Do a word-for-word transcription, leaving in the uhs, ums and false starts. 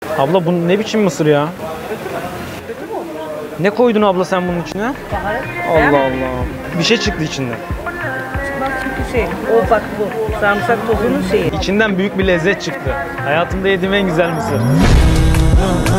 Abla bu ne biçim mısır ya? Ne koydun abla sen bunun içine? Baharat. Allah Allah. Bir şey çıktı içinden. Çıkmaz çünkü şey, o bak bu. Sarımsak tozunun şeyi. İçinden büyük bir lezzet çıktı. Hayatımda yediğim en güzel mısır.